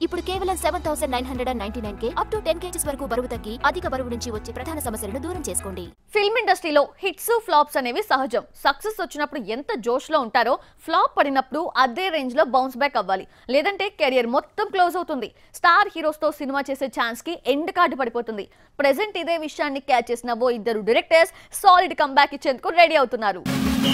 ఇప్పుడు కేవలం 7999K up to 10 kgs వరకు బరువు తగ్గి అధిక బరువు నుంచి వచ్చే ప్రధాన సమస్యలను దూరం చేసుకోండి. ఫిల్మ్ ఇండస్ట్రీలో హిట్స్ ఫ్లాప్స్ అనేవి సహజం. సక్సెస్ వచ్చినప్పుడు ఎంత జోష్ లో ఉంటారో ఫ్లాప్ పడినప్పుడు అదే రేంజ్ లో బౌన్స్ బ్యాక్ అవ్వాలి. లేదంటే కెరియర్ మొత్తం క్లోజ్ అవుతుంది. స్టార్ హీరోస్ తో సినిమా చేసే ఛాన్స్ కి ఎండ్ కార్డు పడిపోతుంది. ప్రెజెంట్ ఇదే విషయాన్ని క్యాచ్ చేసిన ఓ ఇద్దరు డైరెక్టర్స్ సాలిడ్ కంబ్యాక్ ఇచ్చేందుకు రెడీ అవుతున్నారు.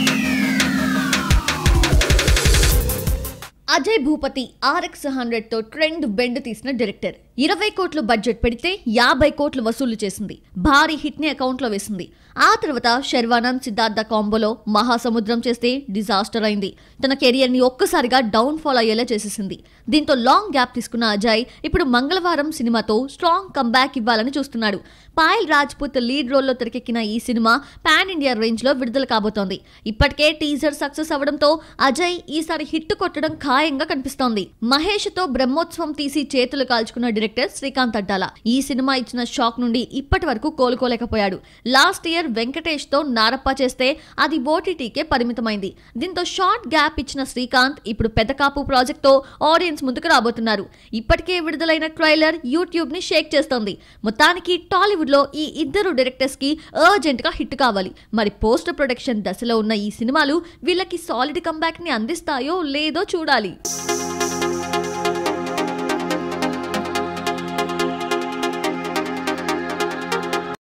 అజయ్ భూపతి RX100 తో ట్రెండ్ బెండ్ తీసిన డైరెక్టర్. 20 కోట్లు బడ్జెట్ పెడితే 50 కోట్లు వసూలు చేసింది. భారీ హిట్ ని అకౌంట్ లో వేసింది. ఆ తర్వాత శర్వానంద్ సిద్ధార్థ కాంబోలో మహాసముద్రం చేస్తే డిజాస్టర్ అయింది. తన కెరియర్ ని ఒక్కసారిగా డౌన్ ఫాల్ అయ్యేలా చేసేసింది. దీంతో లాంగ్ గ్యాప్ తీసుకున్న అజయ్ ఇప్పుడు మంగళవారం సినిమాతో స్ట్రాంగ్ కంబ్యాక్ ఇవ్వాలని చూస్తున్నాడు. పాయల్ రాజ్పుత్ లీడ్ రోల్లో తెరకెక్కిన ఈ సినిమా పాన్ ఇండియా రేంజ్ లో విడుదల కాబోతోంది. ఇప్పటికే టీజర్ సక్సెస్ అవడంతో అజయ్ ఈసారి హిట్ కొట్టడం ఖాయంగా కనిపిస్తోంది. మహేష్ తో బ్రహ్మోత్సవం తీసి చేతులు కాల్చుకున్న డైరెక్టర్ శ్రీకాంత్ అడ్డాల ఈ సినిమా ఇచ్చిన షాక్ నుండి ఇప్పటి వరకు కోలుకోలేకపోయాడు. లాస్ట్ ఇయర్ వెంకటేష్ తో నారప్ప చేస్తే అది ఓటీటీకే పరిమితమైంది. దీంతో షార్ట్ గ్యాప్ ఇచ్చిన శ్రీకాంత్ ఇప్పుడు పెద్ద కాపు ప్రాజెక్ట్ తో ఆడియన్స్ ముందుకు రాబోతున్నారు. ఇప్పటికే విడుదలైన ట్రైలర్ యూట్యూబ్ ని షేక్ చేస్తోంది. మొత్తానికి టాలీవుడ్ లో ఈ ఇద్దరు డైరెక్టర్స్ కి అర్జెంట్ గా హిట్ కావాలి. మరి పోస్ట్ ప్రొడక్షన్ దశలో ఉన్న ఈ సినిమాలు వీళ్ళకి సాలిడ్ కంబ్యాక్ ని అందిస్తాయో లేదో చూడాలి.